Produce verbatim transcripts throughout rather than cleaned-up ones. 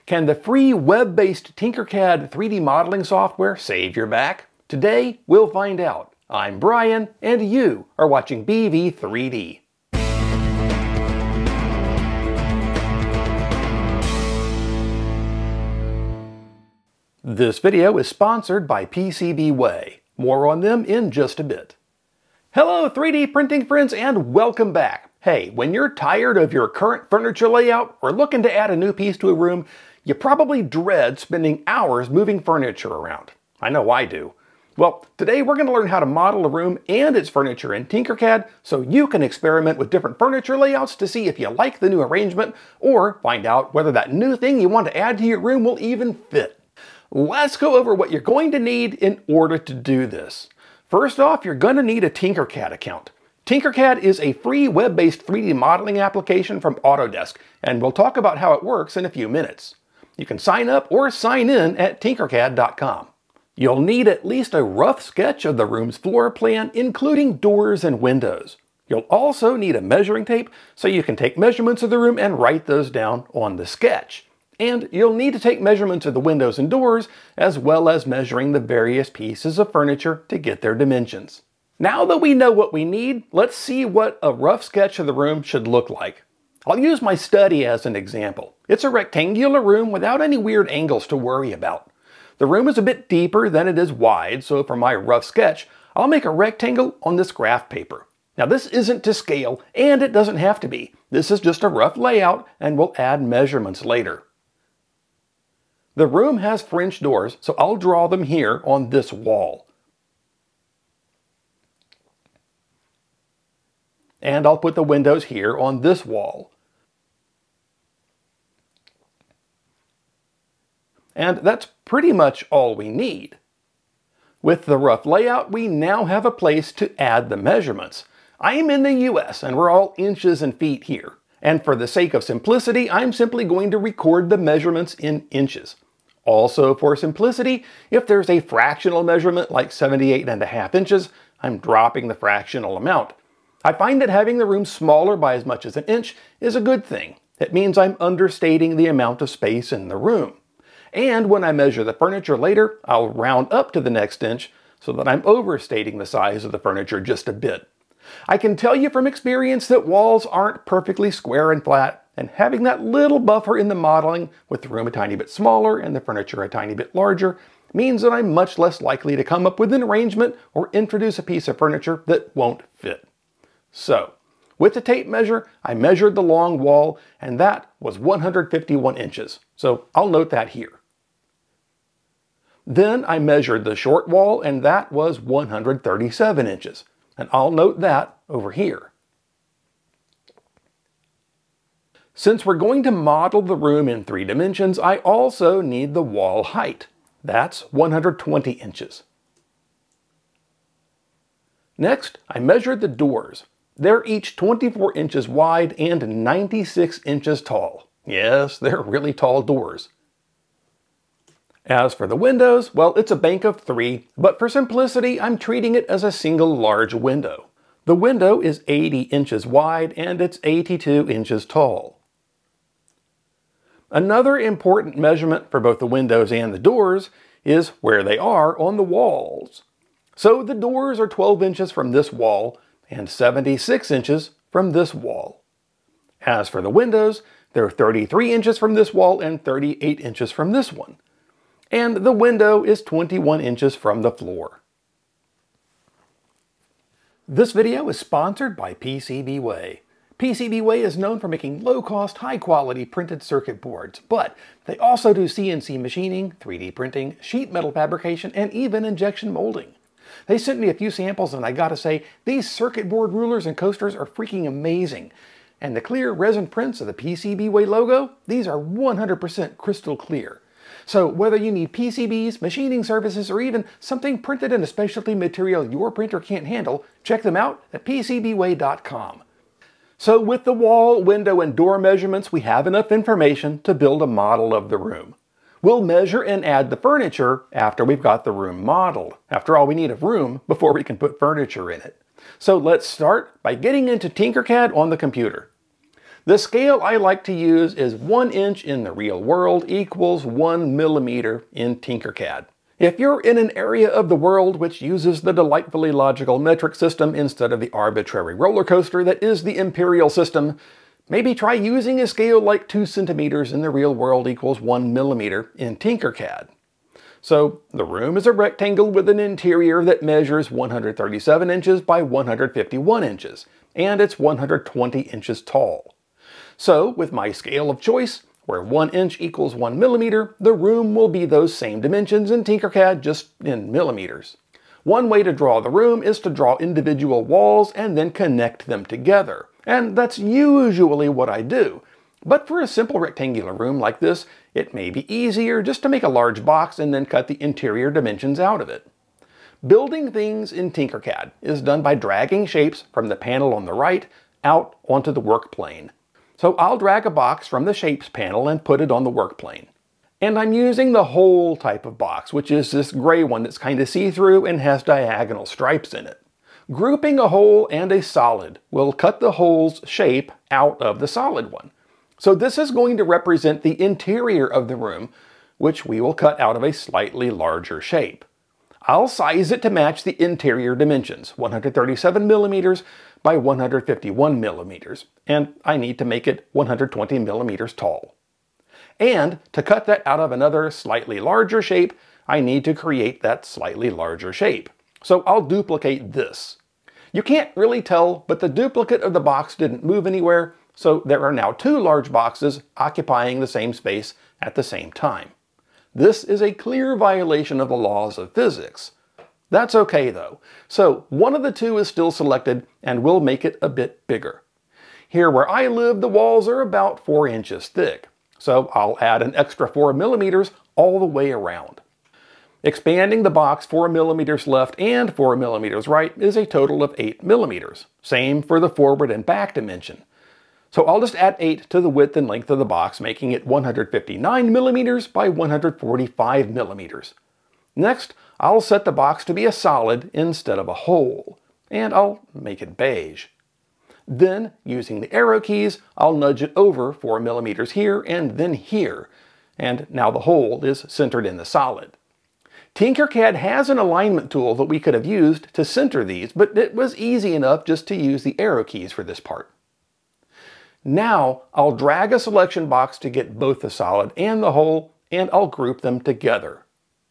Can the free web-based Tinkercad three D modeling software save your back? Today, we'll find out. I'm Brian, and you are watching B V three D. This video is sponsored by PCBWay. More on them in just a bit. Hello three D printing friends, and welcome back. Hey, when you're tired of your current furniture layout or looking to add a new piece to a room, you probably dread spending hours moving furniture around. I know I do. Well, today we're going to learn how to model a room and its furniture in Tinkercad so you can experiment with different furniture layouts to see if you like the new arrangement or find out whether that new thing you want to add to your room will even fit. Let's go over what you're going to need in order to do this. First off, you're going to need a Tinkercad account. Tinkercad is a free web-based three D modeling application from Autodesk, and we'll talk about how it works in a few minutes. You can sign up or sign in at tinkercad dot com. You'll need at least a rough sketch of the room's floor plan, including doors and windows. You'll also need a measuring tape so you can take measurements of the room and write those down on the sketch. And you'll need to take measurements of the windows and doors, as well as measuring the various pieces of furniture to get their dimensions. Now that we know what we need, let's see what a rough sketch of the room should look like. I'll use my study as an example. It's a rectangular room without any weird angles to worry about. The room is a bit deeper than it is wide, so for my rough sketch, I'll make a rectangle on this graph paper. Now this isn't to scale, and it doesn't have to be. This is just a rough layout, and we'll add measurements later. The room has French doors, so I'll draw them here on this wall. And I'll put the windows here on this wall. And that's pretty much all we need. With the rough layout, we now have a place to add the measurements. I am in the U S and we're all inches and feet here. And for the sake of simplicity, I'm simply going to record the measurements in inches. Also, for simplicity, if there's a fractional measurement like seventy-eight and a half inches, I'm dropping the fractional amount. I find that having the room smaller by as much as an inch is a good thing. It means I'm understating the amount of space in the room. And when I measure the furniture later, I'll round up to the next inch so that I'm overstating the size of the furniture just a bit. I can tell you from experience that walls aren't perfectly square and flat, and having that little buffer in the modeling with the room a tiny bit smaller and the furniture a tiny bit larger means that I'm much less likely to come up with an arrangement or introduce a piece of furniture that won't fit. So, with the tape measure, I measured the long wall, and that was one hundred fifty-one inches. So I'll note that here. Then I measured the short wall, and that was one hundred thirty-seven inches. And I'll note that over here. Since we're going to model the room in three dimensions, I also need the wall height. That's one hundred twenty inches. Next, I measured the doors. They're each twenty-four inches wide and ninety-six inches tall. Yes, they're really tall doors. As for the windows, well, it's a bank of three, but for simplicity, I'm treating it as a single large window. The window is eighty inches wide and it's eighty-two inches tall. Another important measurement for both the windows and the doors is where they are on the walls. So the doors are twelve inches from this wall and seventy-six inches from this wall. As for the windows, they're thirty-three inches from this wall and thirty-eight inches from this one. And the window is twenty-one inches from the floor. This video is sponsored by PCBWay. PCBWay is known for making low-cost, high-quality printed circuit boards, but they also do C N C machining, three D printing, sheet metal fabrication, and even injection molding. They sent me a few samples, and I gotta say, these circuit board rulers and coasters are freaking amazing. And the clear resin prints of the PCBWay logo, these are one hundred percent crystal clear. So whether you need P C Bs, machining services, or even something printed in a specialty material your printer can't handle, check them out at P C B way dot com. So with the wall, window, and door measurements, we have enough information to build a model of the room. We'll measure and add the furniture after we've got the room modeled. After all, we need a room before we can put furniture in it. So let's start by getting into Tinkercad on the computer. The scale I like to use is one inch in the real world equals one millimeter in Tinkercad. If you're in an area of the world which uses the delightfully logical metric system instead of the arbitrary roller coaster that is the imperial system, maybe try using a scale like two centimeters in the real world equals one millimeter in Tinkercad. So the room is a rectangle with an interior that measures one hundred thirty-seven inches by one hundred fifty-one inches, and it's one hundred twenty inches tall. So with my scale of choice, where one inch equals one millimeter, the room will be those same dimensions in Tinkercad, just in millimeters. One way to draw the room is to draw individual walls and then connect them together. And that's usually what I do. But for a simple rectangular room like this, it may be easier just to make a large box and then cut the interior dimensions out of it. Building things in Tinkercad is done by dragging shapes from the panel on the right out onto the work plane. So I'll drag a box from the Shapes panel and put it on the work plane. And I'm using the hole type of box, which is this gray one that's kind of see-through and has diagonal stripes in it. Grouping a hole and a solid will cut the hole's shape out of the solid one. So this is going to represent the interior of the room, which we will cut out of a slightly larger shape. I'll size it to match the interior dimensions, one hundred thirty-seven millimeters by one hundred fifty-one millimeters, and I need to make it one hundred twenty millimeters tall. And to cut that out of another slightly larger shape, I need to create that slightly larger shape. So I'll duplicate this. You can't really tell, but the duplicate of the box didn't move anywhere, so there are now two large boxes occupying the same space at the same time. This is a clear violation of the laws of physics. That's okay though. So one of the two is still selected and we'll make it a bit bigger. Here where I live, the walls are about four inches thick. So I'll add an extra four millimeters all the way around. Expanding the box four millimeters left and four millimeters right is a total of eight millimeters. Same for the forward and back dimension. So I'll just add eight to the width and length of the box, making it one hundred fifty-nine millimeters by one hundred forty-five millimeters. Next, I'll set the box to be a solid instead of a hole, and I'll make it beige. Then, using the arrow keys, I'll nudge it over four millimeters here and then here, and now the hole is centered in the solid. Tinkercad has an alignment tool that we could have used to center these, but it was easy enough just to use the arrow keys for this part. Now, I'll drag a selection box to get both the solid and the hole, and I'll group them together.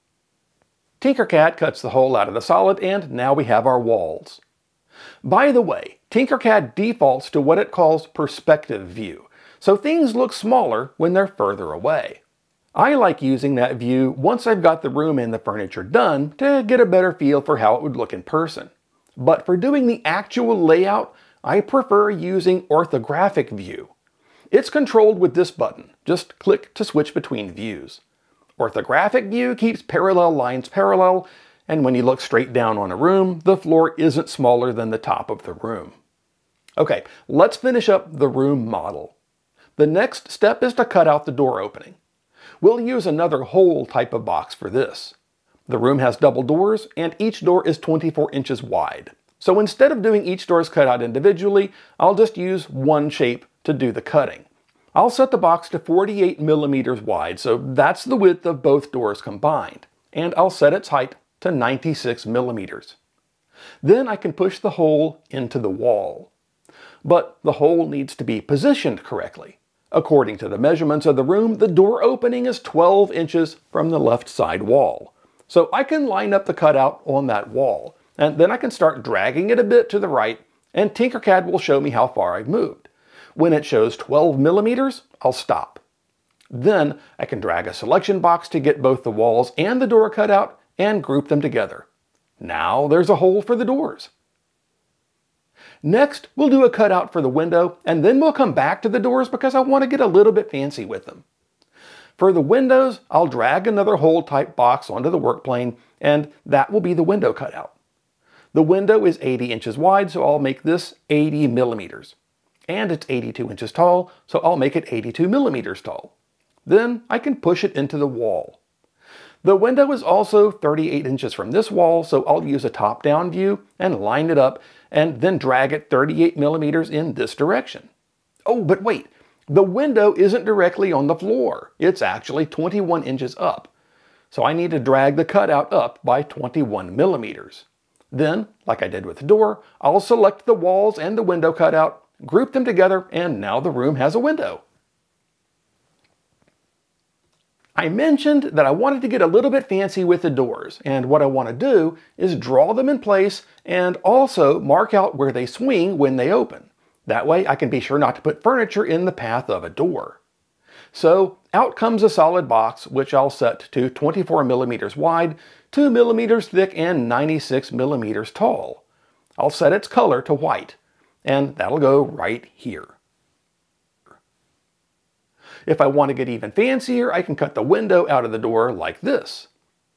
Tinkercad cuts the hole out of the solid, and now we have our walls. By the way, Tinkercad defaults to what it calls perspective view, so things look smaller when they're further away. I like using that view once I've got the room and the furniture done to get a better feel for how it would look in person. But for doing the actual layout, I prefer using orthographic view. It's controlled with this button. Just click to switch between views. Orthographic view keeps parallel lines parallel, and when you look straight down on a room, the floor isn't smaller than the top of the room. Okay, let's finish up the room model. The next step is to cut out the door opening. We'll use another hole type of box for this. The room has double doors, and each door is twenty-four inches wide. So instead of doing each door's cut out individually, I'll just use one shape to do the cutting. I'll set the box to forty-eight millimeters wide, so that's the width of both doors combined. And I'll set its height to ninety-six millimeters. Then I can push the hole into the wall. But the hole needs to be positioned correctly. According to the measurements of the room, the door opening is twelve inches from the left side wall. So I can line up the cutout on that wall, and then I can start dragging it a bit to the right, and Tinkercad will show me how far I've moved. When it shows twelve millimeters, I'll stop. Then I can drag a selection box to get both the walls and the door cut out and group them together. Now there's a hole for the doors. Next, we'll do a cutout for the window, and then we'll come back to the doors because I want to get a little bit fancy with them. For the windows, I'll drag another hole type box onto the work plane, and that will be the window cutout. The window is eighty inches wide, so I'll make this eighty millimeters. And it's eighty-two inches tall, so I'll make it eighty-two millimeters tall. Then I can push it into the wall. The window is also thirty-eight inches from this wall, so I'll use a top-down view and line it up, and then drag it thirty-eight millimeters in this direction. Oh, but wait, the window isn't directly on the floor. It's actually twenty-one inches up. So I need to drag the cutout up by twenty-one millimeters. Then, like I did with the door, I'll select the walls and the window cutout, group them together, and now the room has a window. I mentioned that I wanted to get a little bit fancy with the doors, and what I want to do is draw them in place and also mark out where they swing when they open. That way I can be sure not to put furniture in the path of a door. So out comes a solid box, which I'll set to twenty-four millimeters wide, two millimeters thick, and ninety-six millimeters tall. I'll set its color to white, and that'll go right here. If I want to get even fancier, I can cut the window out of the door like this.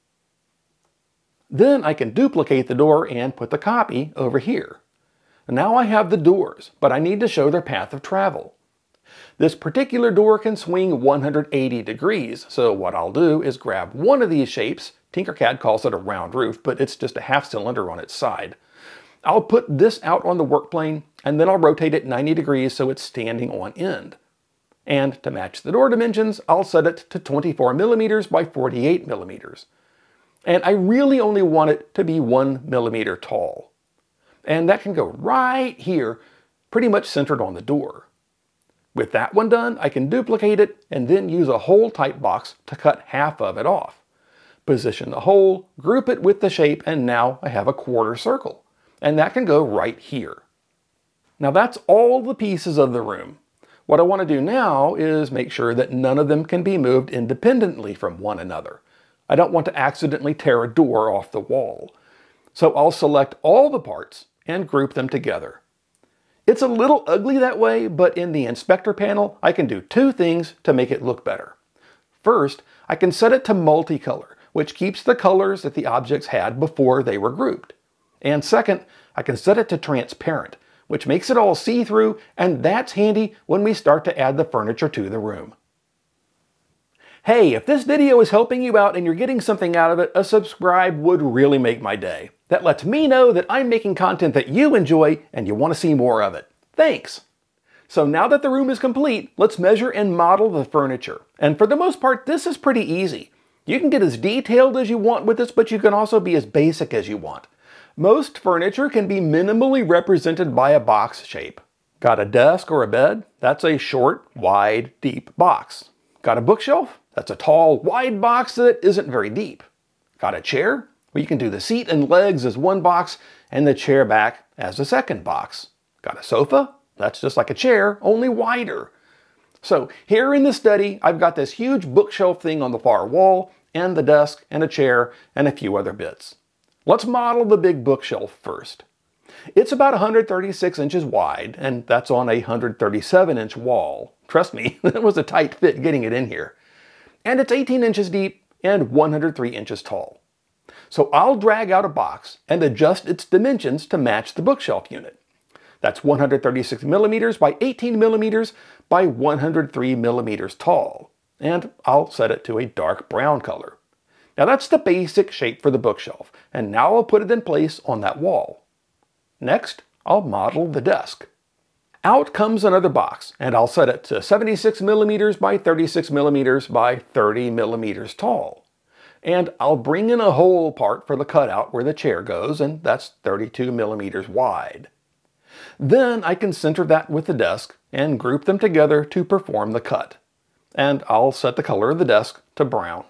Then I can duplicate the door and put the copy over here. Now I have the doors, but I need to show their path of travel. This particular door can swing one hundred eighty degrees, so what I'll do is grab one of these shapes. Tinkercad calls it a round roof, but it's just a half cylinder on its side. I'll put this out on the work plane, and then I'll rotate it ninety degrees so it's standing on end. And to match the door dimensions, I'll set it to twenty-four millimeters by forty-eight millimeters. And I really only want it to be one millimeter tall. And that can go right here, pretty much centered on the door. With that one done, I can duplicate it and then use a hole type box to cut half of it off. Position the hole, group it with the shape, and now I have a quarter circle. And that can go right here. Now that's all the pieces of the room. What I want to do now is make sure that none of them can be moved independently from one another. I don't want to accidentally tear a door off the wall. So I'll select all the parts and group them together. It's a little ugly that way, but in the inspector panel, I can do two things to make it look better. First, I can set it to multicolor, which keeps the colors that the objects had before they were grouped. And second, I can set it to transparent, which makes it all see-through, and that's handy when we start to add the furniture to the room. Hey, if this video is helping you out and you're getting something out of it, a subscribe would really make my day. That lets me know that I'm making content that you enjoy and you want to see more of it. Thanks! So now that the room is complete, let's measure and model the furniture. And for the most part, this is pretty easy. You can get as detailed as you want with this, but you can also be as basic as you want. Most furniture can be minimally represented by a box shape. Got a desk or a bed? That's a short, wide, deep box. Got a bookshelf? That's a tall, wide box that isn't very deep. Got a chair? Well, you can do the seat and legs as one box and the chair back as a second box. Got a sofa? That's just like a chair, only wider. So here in the study, I've got this huge bookshelf thing on the far wall, and the desk, and a chair, and a few other bits. Let's model the big bookshelf first. It's about one hundred thirty-six inches wide, and that's on a one hundred thirty-seven inch wall. Trust me, that was a tight fit getting it in here. And it's eighteen inches deep and one hundred three inches tall. So I'll drag out a box and adjust its dimensions to match the bookshelf unit. That's one hundred thirty-six millimeters by eighteen millimeters by one hundred three millimeters tall. And I'll set it to a dark brown color. Now that's the basic shape for the bookshelf, and now I'll put it in place on that wall. Next, I'll model the desk. Out comes another box, and I'll set it to seventy-six millimeters by thirty-six millimeters by thirty millimeters tall. And I'll bring in a hole part for the cutout where the chair goes, and that's thirty-two millimeters wide. Then I can center that with the desk and group them together to perform the cut. And I'll set the color of the desk to brown.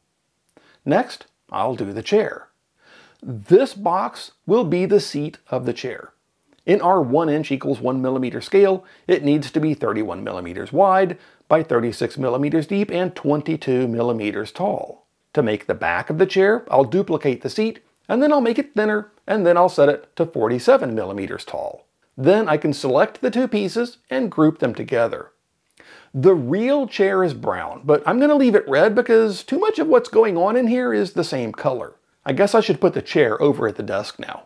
Next, I'll do the chair. This box will be the seat of the chair. In our one inch equals one millimeter scale, it needs to be thirty-one millimeters wide by thirty-six millimeters deep and twenty-two millimeters tall. To make the back of the chair, I'll duplicate the seat, and then I'll make it thinner, and then I'll set it to forty-seven millimeters tall. Then I can select the two pieces and group them together. The real chair is brown, but I'm going to leave it red because too much of what's going on in here is the same color. I guess I should put the chair over at the desk now.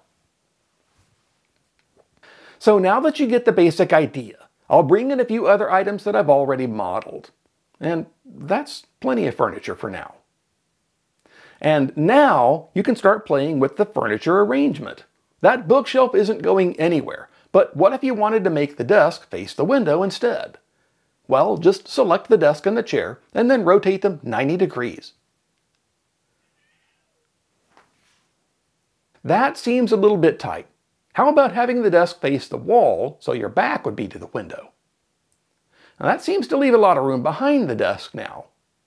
So now that you get the basic idea, I'll bring in a few other items that I've already modeled. And that's plenty of furniture for now. And now you can start playing with the furniture arrangement. That bookshelf isn't going anywhere, But what if you wanted to make the desk face the window instead? Well, just select the desk and the chair, and then rotate them ninety degrees. That seems a little bit tight. How about having the desk face the wall so your back would be to the window? Now that seems to leave a lot of room behind the desk now.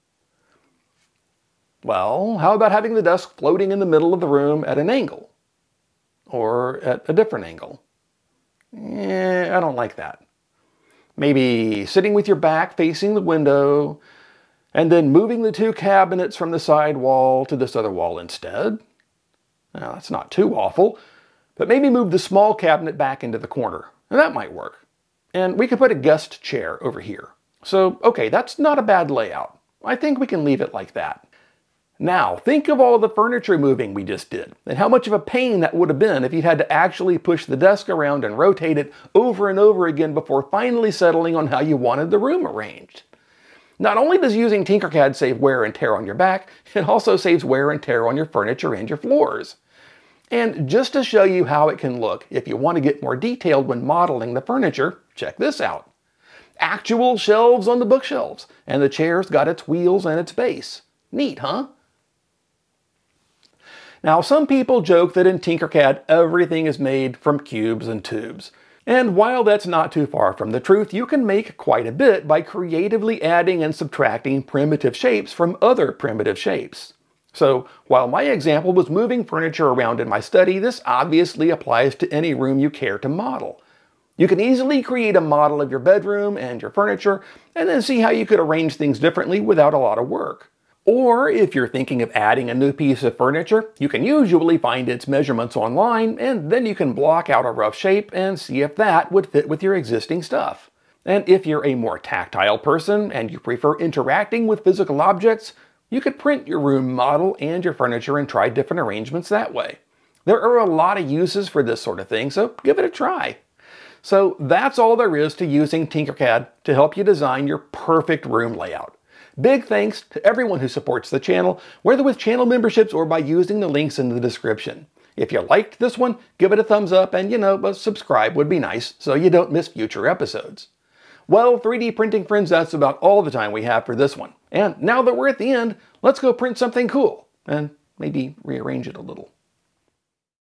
Well, how about having the desk floating in the middle of the room at an angle? Or at a different angle? Eh, I don't like that. Maybe sitting with your back facing the window, and then moving the two cabinets from the side wall to this other wall instead. Now, that's not too awful, but maybe move the small cabinet back into the corner. Now, that might work. And we could put a guest chair over here. So, okay, that's not a bad layout. I think we can leave it like that. Now, think of all the furniture moving we just did, and how much of a pain that would have been if you had to actually push the desk around and rotate it over and over again before finally settling on how you wanted the room arranged. Not only does using Tinkercad save wear and tear on your back, it also saves wear and tear on your furniture and your floors. And just to show you how it can look if you want to get more detailed when modeling the furniture, check this out. Actual shelves on the bookshelves, and the chair's got its wheels and its base. Neat, huh? Now, some people joke that in Tinkercad everything is made from cubes and tubes. And while that's not too far from the truth, you can make quite a bit by creatively adding and subtracting primitive shapes from other primitive shapes. So, while my example was moving furniture around in my study, this obviously applies to any room you care to model. You can easily create a model of your bedroom and your furniture, and then see how you could arrange things differently without a lot of work. Or if you're thinking of adding a new piece of furniture, you can usually find its measurements online, and then you can block out a rough shape and see if that would fit with your existing stuff. And if you're a more tactile person and you prefer interacting with physical objects, you could print your room model and your furniture and try different arrangements that way. There are a lot of uses for this sort of thing, so give it a try. So that's all there is to using Tinkercad to help you design your perfect room layout. Big thanks to everyone who supports the channel, whether with channel memberships or by using the links in the description. If you liked this one, give it a thumbs up, and you know, subscribe would be nice so you don't miss future episodes. Well, three D printing friends, that's about all the time we have for this one. And now that we're at the end, let's go print something cool and maybe rearrange it a little.